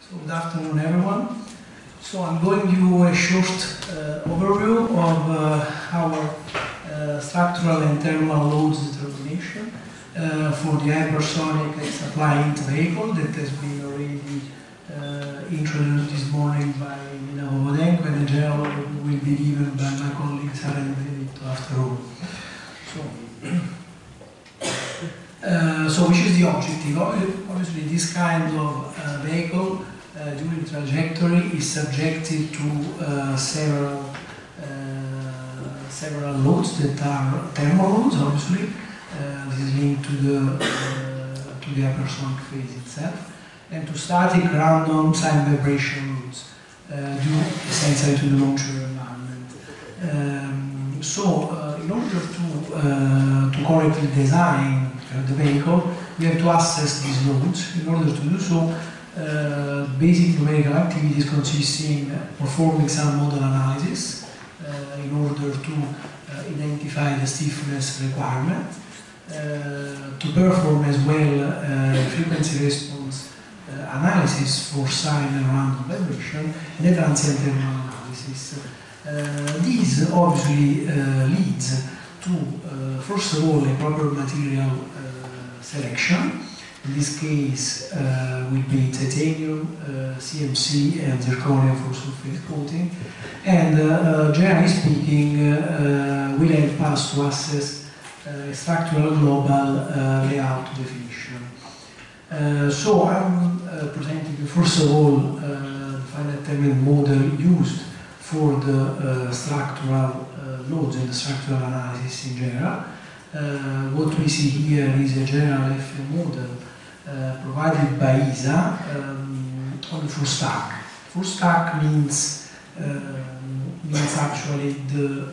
So good afternoon, everyone. So I'm going to do a short overview of our structural and thermal loads determination for the hypersonic extra-flying vehicle that has been already introduced this morning by Nina Vovodenko, and the general will be given by my colleague Sara Benedetto after all. So which is the objective? Obviously, this kind of vehicle during trajectory is subjected to several loads that are thermal loads. Obviously, this is linked to the hypersonic phase itself, and to static random sign vibration loads due essentially to the launcher environment. In order to correctly design the vehicle, we have to assess these loads. In order to do so, basic numerical activities consist in performing some model analysis in order to identify the stiffness requirement, to perform as well frequency response analysis for sign and random vibration, and a transient thermal analysis. This obviously leads to, first of all, a proper material selection. In this case, will be titanium, CMC, and zirconium for surface coating. And generally speaking, will help us to assess structural global layout definition. So I'm presenting you first of all the finite element model used for the structural loads and the structural analysis in general. What we see here is a general FM model provided by ESA on the full stack. Full stack means actually the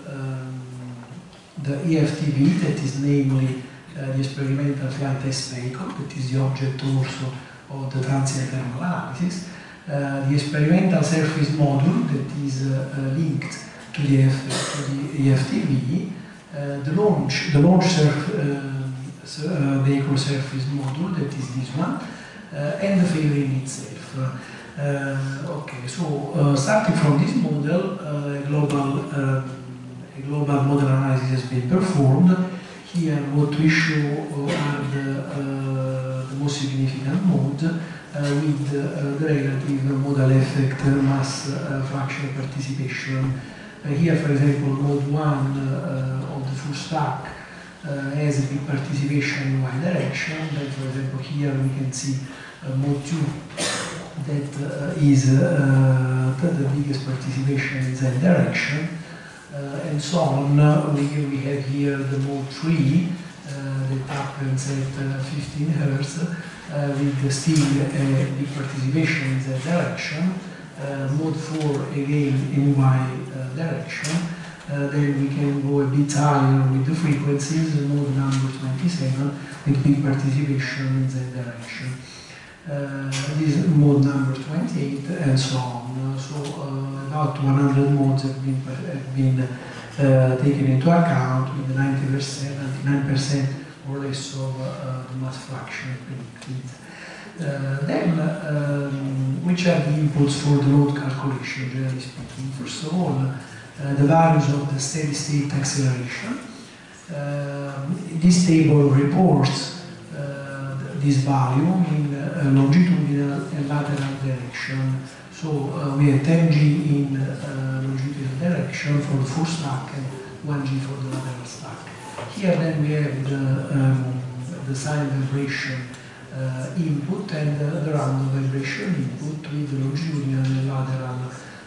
EFTV, that is namely the experimental flight test vehicle, that is the object also of the transient thermal analysis. The experimental surface module that is linked to the EFTV, the launch vehicle surface module, that is this one, and the fairing itself. Okay, so starting from this model, a global model analysis has been performed. Here, what we show are the most significant modes with the relative modal effect mass fraction participation. Here, for example, mode 1 of the full stack has a big participation in y direction. Then, for example, here we can see mode 2 that is the biggest participation in z direction, and so on. We have here the mode 3 that happens at 15 Hz with still a big participation in z direction. Mode 4 again in y direction. Then we can go a bit higher with the frequencies, mode number 27 with big participation in z direction. This is mode number 28 and so on. So about 100 modes have been taken into account with 90%, 99% or less of the mass fraction predicted. Then, which are the inputs for the load calculation, generally speaking? First of all, the values of the steady state acceleration. This table reports this value in longitudinal and lateral direction. So we have 10G in longitudinal direction for the full stack and 1G for the lateral stack. Here then we have the sign vibration input and the random vibration input with the longitudinal and lateral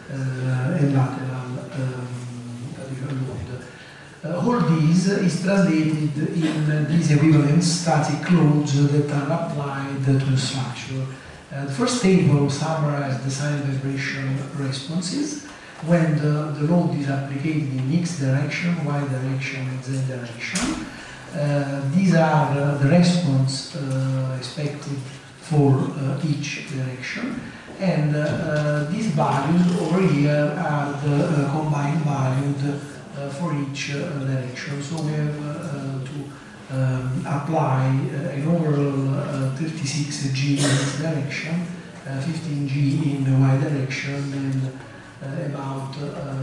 load. All this is translated in these equivalent static loads that are applied to the structure. The first table summarizes the sign vibration responses when the load is applied in x direction, y direction, and z direction. These are the response expected for each direction, and these values over here are the combined values for each direction. So we have to apply an overall 36 G in this direction 15G in the y direction and about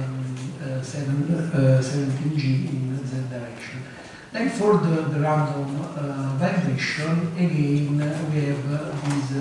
17G in z direction. Then for the random vibration, again we have this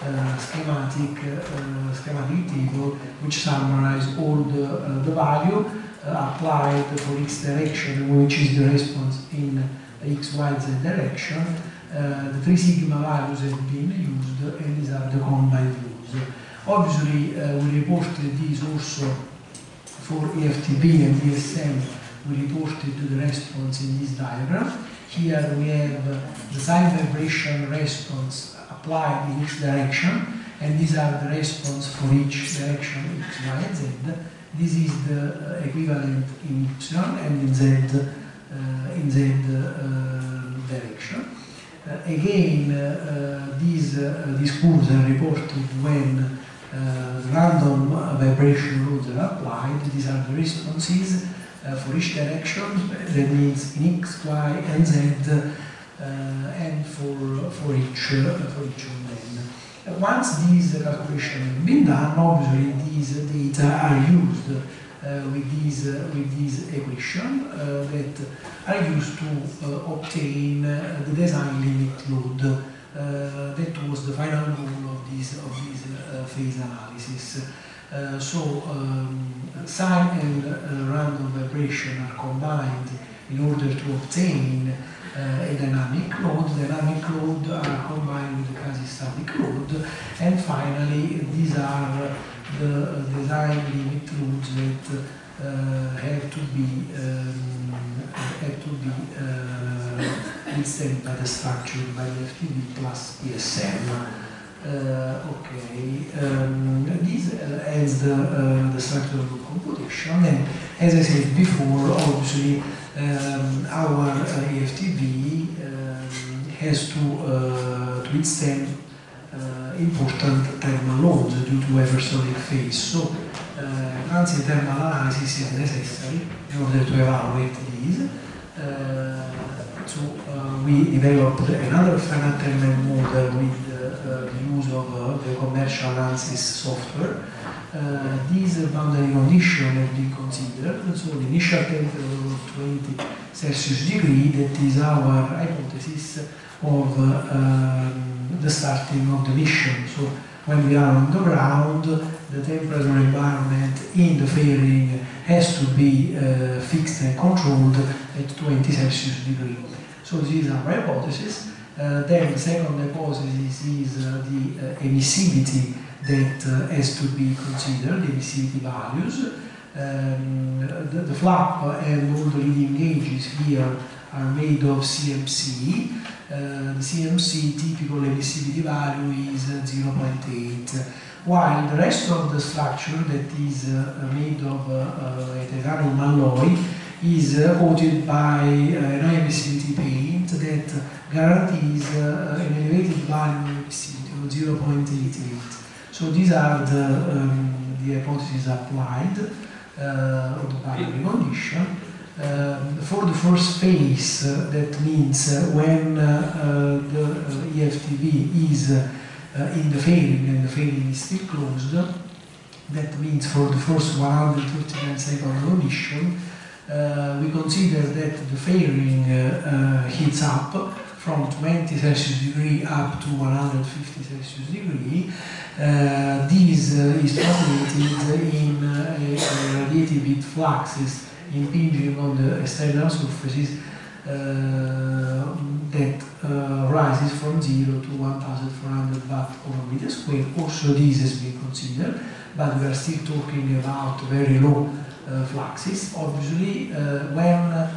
schematic table which summarizes all the value applied for x direction, which is the response in x, y, z direction. The 3 sigma values have been used, and these are the combined views. Obviously, we reported these also for EFTB and DSM. We reported the response in this diagram. Here we have the sine vibration response applied in each direction, and these are the response for each direction, x, y, and z. This is the equivalent in y and in z direction. Again, these curves are reported when random vibration loads are applied. These are the responses for each direction, that means in x, y, and z, and for each of them. Once these calculations have been done, obviously these data are used with this equation that are used to obtain the design limit load. That was the final goal of this phase analysis. Sine and random vibration are combined in order to obtain a dynamic load. Dynamic load are combined with the quasi-static load, and finally these are the design limit loads that have to be withstood by the structure, by the FTV plus ESM. This ends the structural group computation, and as I said before, obviously our EFTV has to withstand important thermal loads due to hypersonic phase. So transient thermal analysis is necessary in order to evaluate these. We developed another finite thermal model with the use of the commercial analysis software. These boundary conditions have been considered. So the initial temperature of 20 Celsius degree, that is our hypothesis of the starting of the mission. So when we are on the ground, the temperature environment in the fairing has to be fixed and controlled at 20 Celsius degree. So this is our hypothesis. Then the second hypothesis is the emissivity that has to be considered, the emissivity values. The flap and all the leading gauges here are made of CMC. The CMC typical emissivity value is 0.8, while the rest of the structure that is made of a titanium alloy is coated by an high emissivity paint that guarantees an elevated value of emissivity of 0.88. So these are the hypotheses applied of the boundary condition. For the first phase, that means when the EFTV is in the fairing and the fairing is still closed, that means for the first 139 second condition, we consider that the fairing heats up from 20 Celsius degree up to 150 Celsius degree. This is translated in radiative heat fluxes impinging on the external surfaces that rises from 0 to 1,400 watt per meter square. Also this has been considered, but we are still talking about very low fluxes. Obviously, when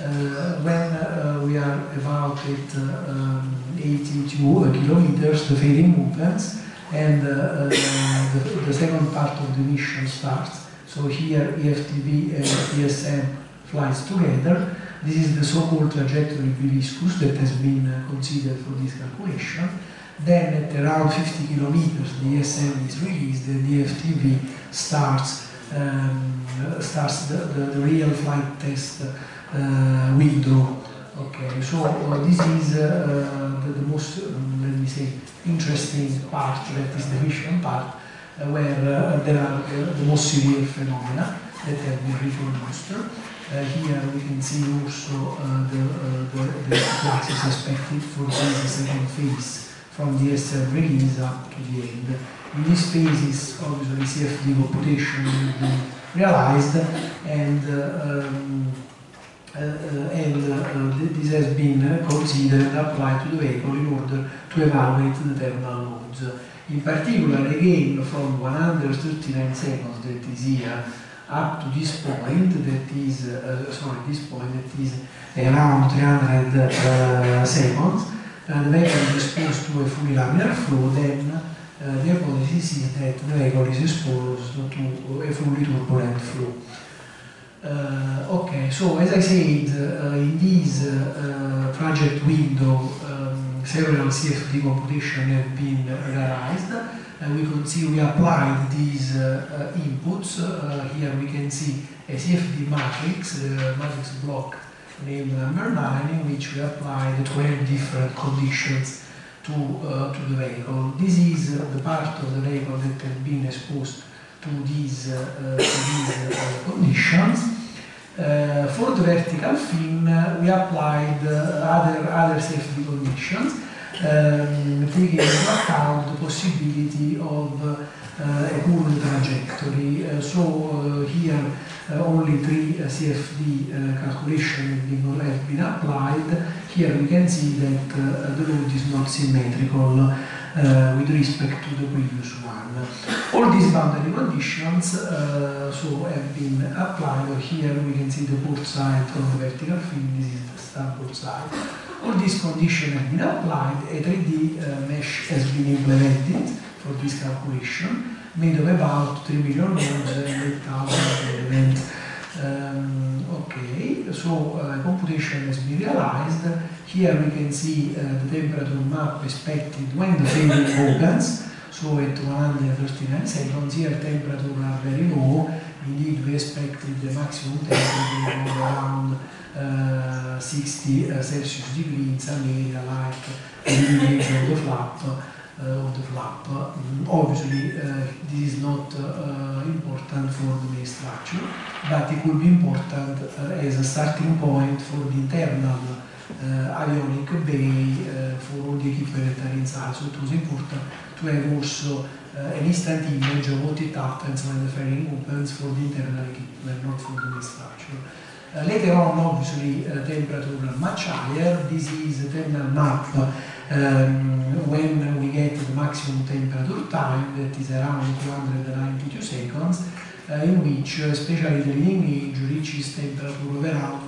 we are about at 82 kilometers, the fairing movements, and the second part of the mission starts. So here EFTV and ESM flies together. This is the so-called trajectory viscous that has been considered for this calculation. Then at around 50 kilometers the ESM is released and the EFTV starts the real flight test window Okay, so this is the most, let me say, interesting part, that is the mission part, where there are the most severe phenomena that have been reproduced. Here we can see also the fluxes expected for this second phase from the SR release up to the end. In these phases, obviously, CFD computation will be realized, and this has been considered and applied to the vehicle in order to evaluate the thermal loads. In particular, again, from 139 seconds, that is here, up to this point, that is, this point, that is around 300 seconds, the vehicle is exposed to a fully laminar flow, then the hypothesis is that the vehicle is exposed to a fully turbulent flow. Okay, so as I said, in this project window, several CFD computations have been realized. We can see we applied these inputs. Here we can see a CFD matrix, matrix block named number 9, in which we applied 12 different conditions to the vehicle. This is the part of the vehicle that has been exposed to these conditions. For the vertical fin, we applied other safety conditions, taking into account the possibility of a curved trajectory. Here only 3 CFD calculations have been applied. Here we can see that the load is not symmetrical with respect to the previous one. All these boundary conditions have been applied. Here we can see the port side of the vertical fin. This is the starboard side. All these conditions have been applied. A 3D mesh has been implemented for this calculation, made of about 3 million nodes and 8,000 elements. Okay, so computation has been realized. Here we can see the temperature map expected when the fading opens, so at 139 seconds. Here temperatures are very low. Indeed, we expected the maximum temperature of around 60 Celsius degree in some area, like the edge of the flap. Obviously, this is not important for the main structure, but it could be important as a starting point for the internal avionic bay for all the equipment that are inside. So it was important to have also an instant image of what it happens when the fairing opens for the internal equipment, not for the main structure. Later on, obviously, temperature much higher. This is a thermal map when we get the maximum temperature time, that is around 292 seconds, in which especially the leading edge reaches temperature of around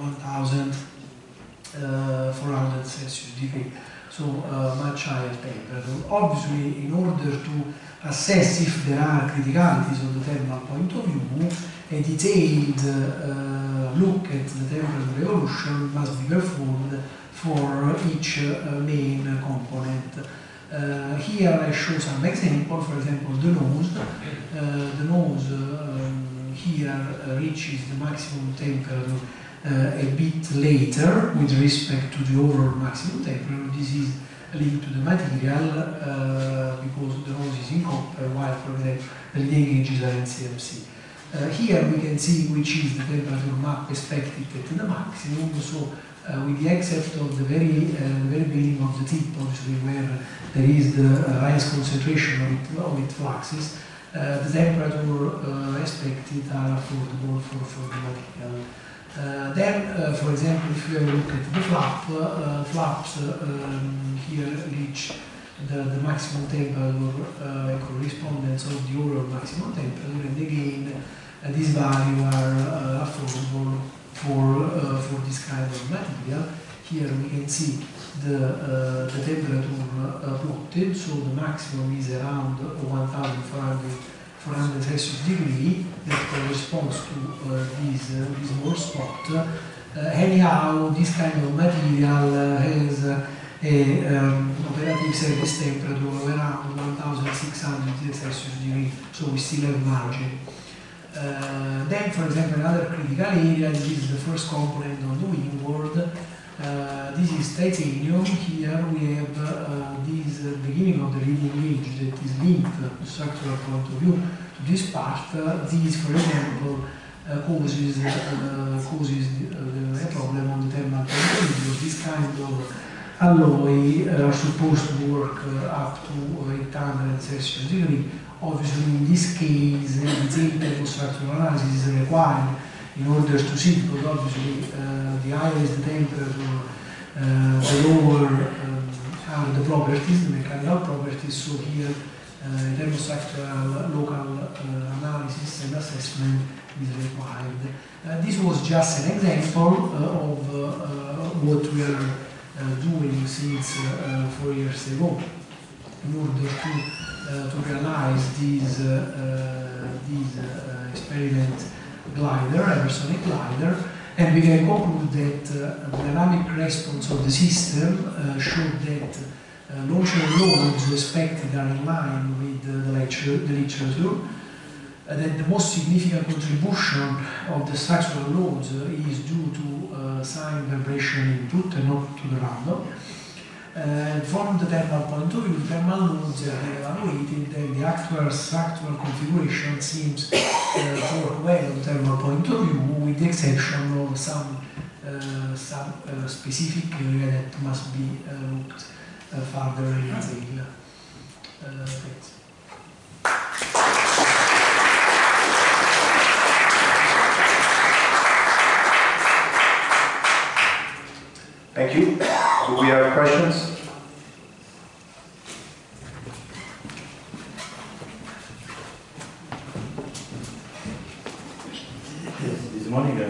1,400 Celsius degree, so much higher temperature. Obviously, in order to assess if there are criticalities of the thermal point of view, a detailed look at the temperature evolution must be performed for each main component. Here I show some examples. For example, the nose. The nose here reaches the maximum temperature a bit later with respect to the overall maximum temperature. This is linked to the material because the nose is in copper, while, for example, the leading edges are in CMC. Here we can see which is the temperature map expected at the maximum. So with the except of the very beginning of the tip, obviously, where there is the highest concentration of its fluxes, the temperature expected are affordable for the material. Then, for example, if you look at the flaps here reach the maximum temperature correspondence of the overall maximum temperature, and again, these values are affordable for this kind of material. Here we can see the temperature plotted, so the maximum is around 1,400 Celsius degree, that corresponds to this more spot. Anyhow, this kind of material has a operative surface temperature of around 1,600 Celsius degree, so we still have margin. Then, for example, another critical area, this is the first component on the wingboard. This is titanium. Here we have this beginning of the leading edge that is linked to structural point of view to this part. This, for example, causes a problem on the thermal point of view, because this kind of alloy are supposed to work up to 800 Celsius degree. Obviously, in this case, the same type of structural analysis is required in order to see, because obviously the higher is the temperature, the lower are the properties, the mechanical properties. So here, thermostructural local analysis and assessment is required. This was just an example of what we are doing since 4 years ago in order to realize this experiment glider, hypersonic glider, and we can conclude that the dynamic response of the system showed that launcher loads expected are in line with the literature, that the most significant contribution of the structural loads is due to sign vibration input and not to the random. From the thermal point of view, thermal loads are evaluated, and the actual structural configuration seems to work well on thermal point of view, with the exception of some specific area that must be looked further in detail. Thanks. Thank you. Do we have questions? This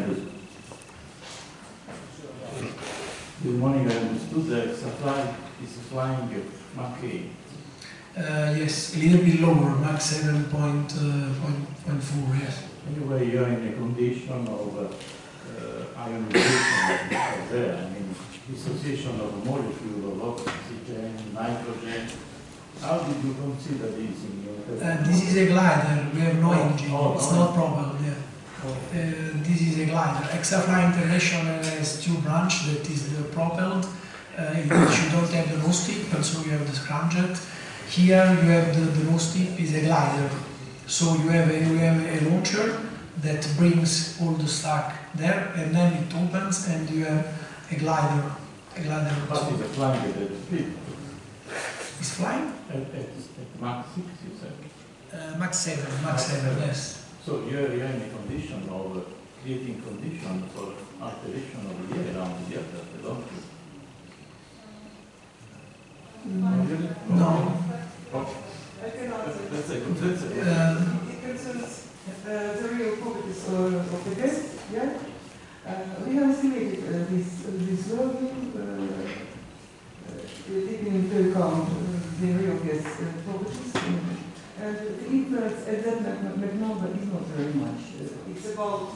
morning I understood that Exafly is flying Mach 8. Yes, a little bit lower, Mach 7.4, yes. Anyway, you are in a condition of ionization there. I mean, dissociation of molecule of oxygen, nitrogen. How did you consider this in your This is a glider, we have no engine, it's not propelled. This is a glider. Exafly International has two branches, that is the propelled, in which you don't have the nose tip, and so you have the scramjet. Here you have the nose tip is a glider. So you have a launcher that brings all the stack there, and then it opens, and you have a glider. But it's flying at the speed. It's flying? At Mach 6, you said? Mach 7, yes. So you are in a condition of creating conditions for alteration of the air around the Earth, don't you? No. I can answer. That's a good answer. It concerns the real properties of the gas. Yeah? We have estimated this volume, taking into account the real gas properties. And the influence at that number is not very much. It's about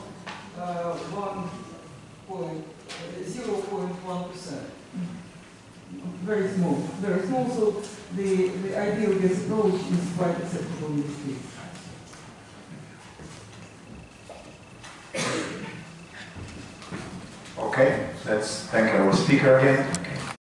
0.1%. Very small, so the ideal gas approach is quite acceptable in this case. Okay, let's thank our speaker again.